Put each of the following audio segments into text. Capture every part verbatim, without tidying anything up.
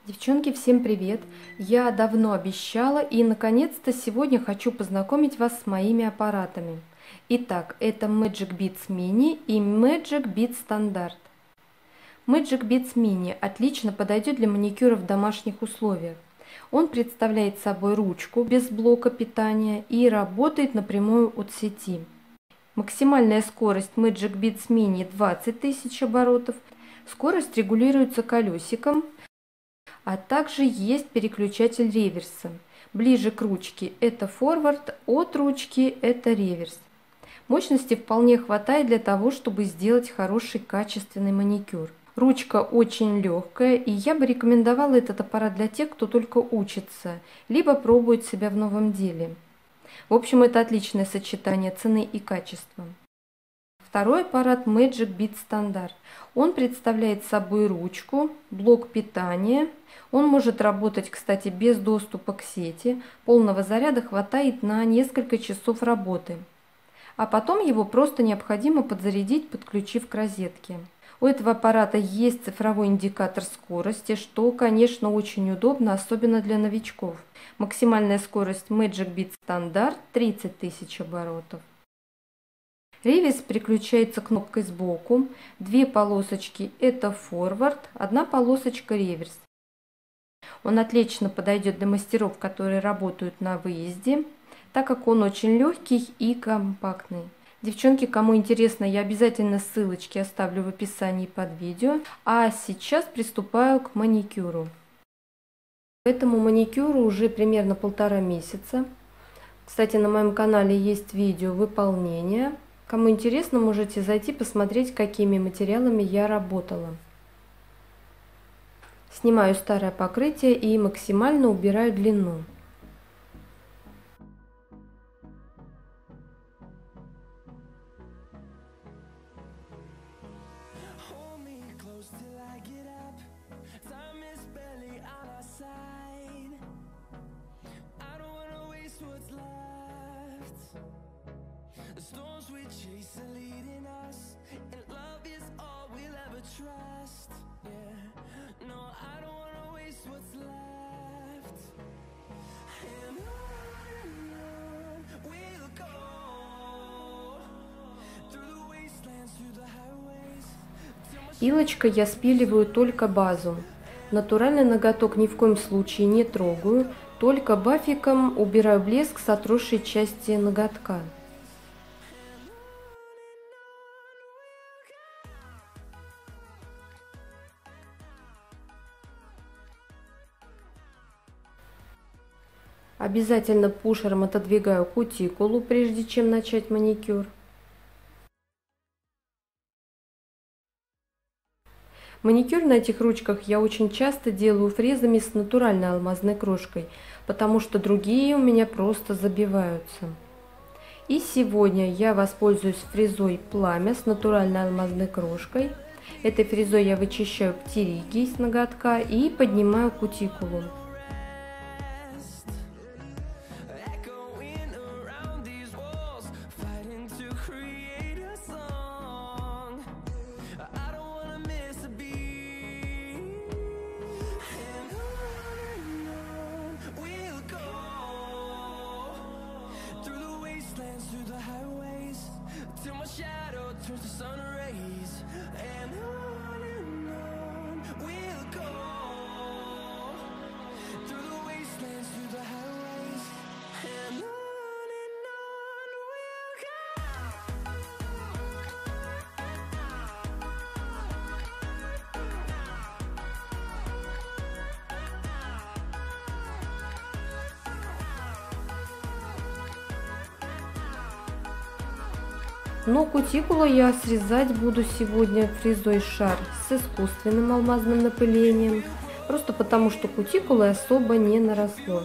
Девчонки, всем привет! Я давно обещала и наконец-то сегодня хочу познакомить вас с моими аппаратами. Итак, это Magic Beats Mini и Magic Beats Standard. Magic Beats Mini отлично подойдет для маникюра в домашних условиях. Он представляет собой ручку без блока питания и работает напрямую от сети. Максимальная скорость Magic Beats Mini двадцать тысяч оборотов. Скорость регулируется колесиком. А также есть переключатель реверса. Ближе к ручке это форвард, от ручки это реверс. Мощности вполне хватает для того, чтобы сделать хороший качественный маникюр. Ручка очень легкая, и я бы рекомендовала этот аппарат для тех, кто только учится, либо пробует себя в новом деле. В общем, это отличное сочетание цены и качества. Второй аппарат Magic Beats Standard. Он представляет собой ручку, блок питания. Он может работать, кстати, без доступа к сети. Полного заряда хватает на несколько часов работы. А потом его просто необходимо подзарядить, подключив к розетке. У этого аппарата есть цифровой индикатор скорости, что, конечно, очень удобно, особенно для новичков. Максимальная скорость Magic Beats Standard тридцать тысяч оборотов. Реверс переключается кнопкой сбоку. Две полосочки это форвард, одна полосочка реверс. Он отлично подойдет для мастеров, которые работают на выезде, так как он очень легкий и компактный. Девчонки, кому интересно, я обязательно ссылочки оставлю в описании под видео. А сейчас приступаю к маникюру. Этому маникюру уже примерно полтора месяца. Кстати, на моем канале есть видео выполнения. Кому интересно, можете зайти посмотреть, какими материалами я работала. Снимаю старое покрытие и максимально убираю длину. Пилочкой я спиливаю только базу. Натуральный ноготок ни в коем случае не трогаю, только бафиком убираю блеск с отросшей части ноготка. Обязательно пушером отодвигаю кутикулу, прежде чем начать маникюр. Маникюр на этих ручках я очень часто делаю фрезами с натуральной алмазной крошкой, потому что другие у меня просто забиваются. И сегодня я воспользуюсь фрезой Пламя с натуральной алмазной крошкой. Этой фрезой я вычищаю птериги с ноготка и поднимаю кутикулу. Но кутикулу я срезать буду сегодня фрезой шар с искусственным алмазным напылением, просто потому что кутикулы особо не наросло.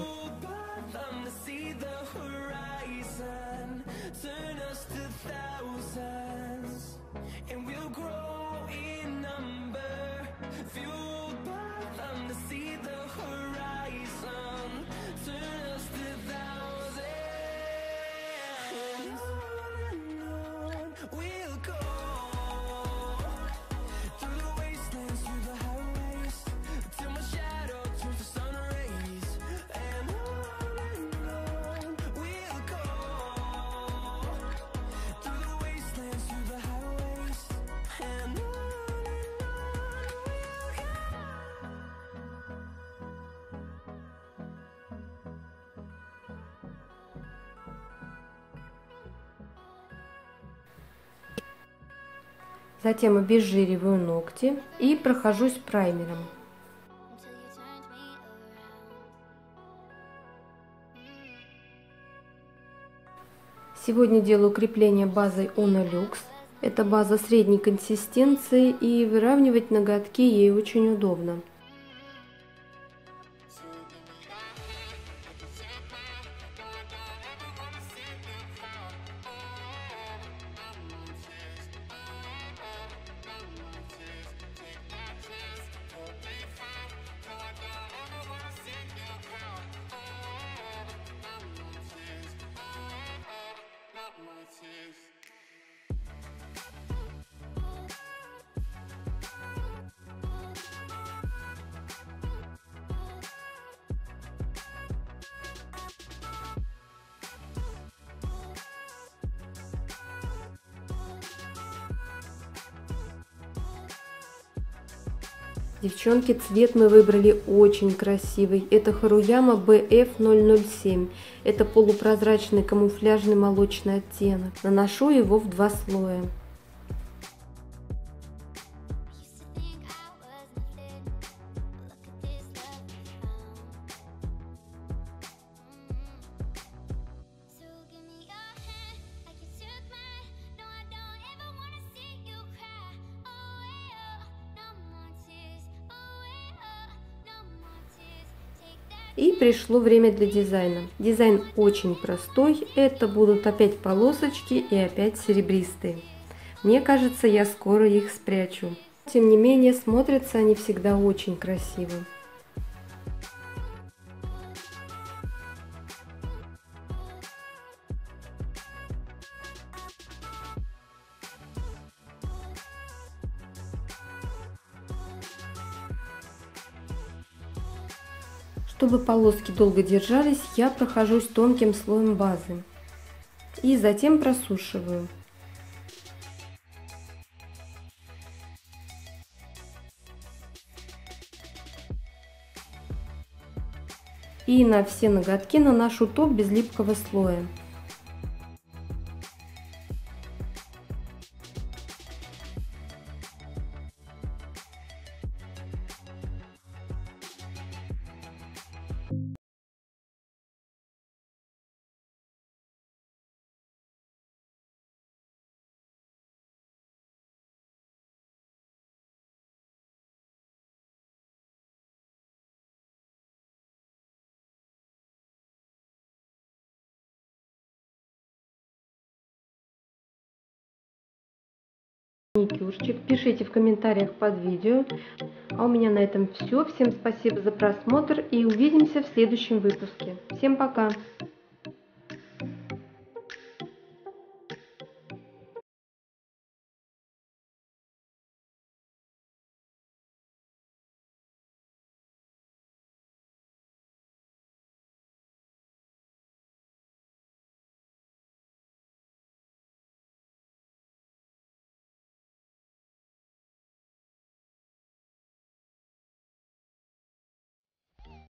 Затем обезжириваю ногти и прохожусь праймером. Сегодня делаю укрепление базой Uno Lux. Это база средней консистенции, и выравнивать ноготки ей очень удобно. Девчонки, цвет мы выбрали очень красивый. Это Харуяма би эф ноль ноль семь. Это полупрозрачный камуфляжный молочный оттенок. Наношу его в два слоя. И пришло время для дизайна. Дизайн очень простой. Это будут опять полосочки и опять серебристые. Мне кажется, я скоро их спрячу. Тем не менее, смотрятся они всегда очень красиво. Чтобы полоски долго держались, я прохожусь тонким слоем базы и затем просушиваю. И на все ноготки наношу топ без липкого слоя. Маникюрчик. Пишите в комментариях под видео. А у меня на этом все. Всем спасибо за просмотр и увидимся в следующем выпуске. Всем пока!